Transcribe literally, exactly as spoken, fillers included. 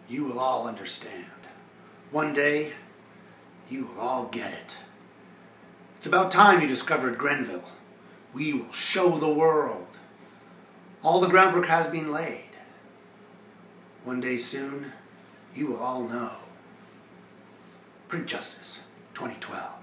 You will all understand. One day, you will all get it. It's about time you discovered Grenville. We will show the world. All the groundwork has been laid. One day soon, you will all know. Print Justice, twenty twelve.